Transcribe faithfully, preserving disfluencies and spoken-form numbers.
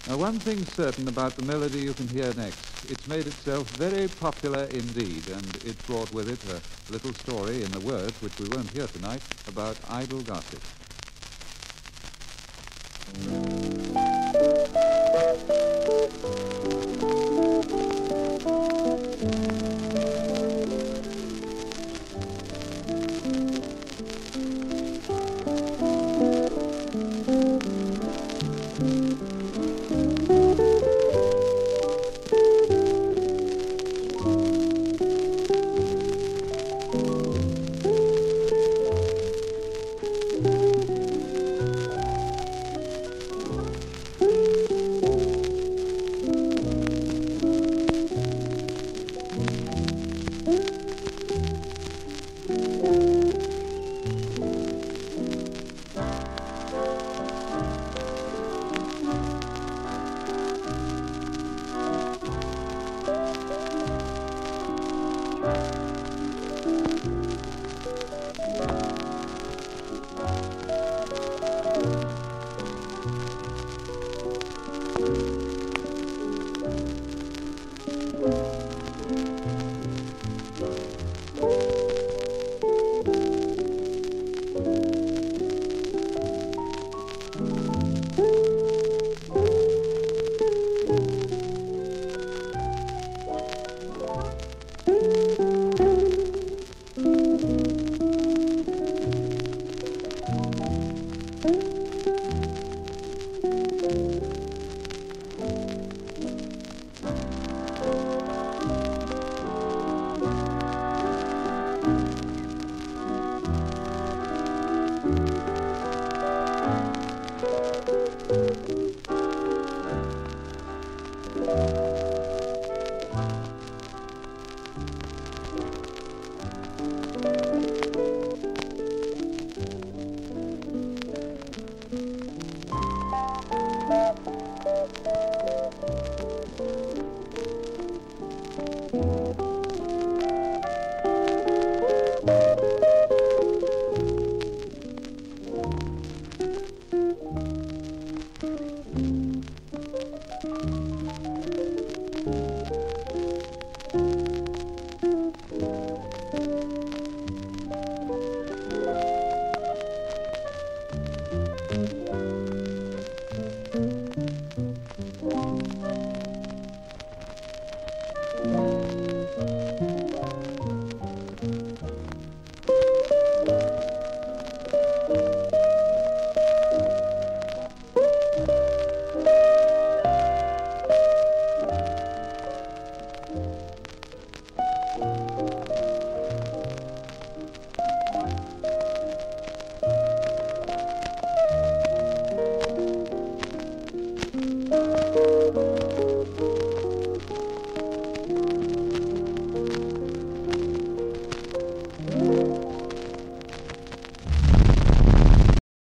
Now, one thing's certain about the melody you can hear next. It's made itself very popular indeed, and it brought with it a little story in the words, which we won't hear tonight, about idle gossip.